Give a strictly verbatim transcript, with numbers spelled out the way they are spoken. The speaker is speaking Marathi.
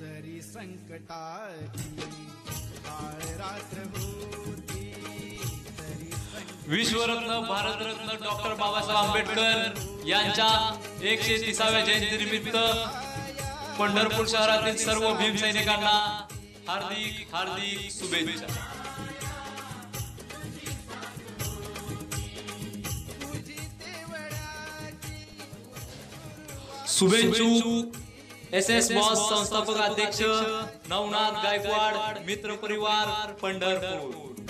जरी संकटाची काळ रात्र होती तरी विश्वरत्न भारतरत्न डॉक्टर बाबासाहेब आंबेडकर यांच्या एकशे तिसाव्या जयंती निमित्त पंढरपूर शहरातील सर्व भीम सैनिकांना हार्दिक हार्दिक शुभेच्छा। शुभेच्छुक एस एस बॉस संस्थापक अध्यक्ष नवनाथ गायकवाड, मित्र परिवार पंढरपूर।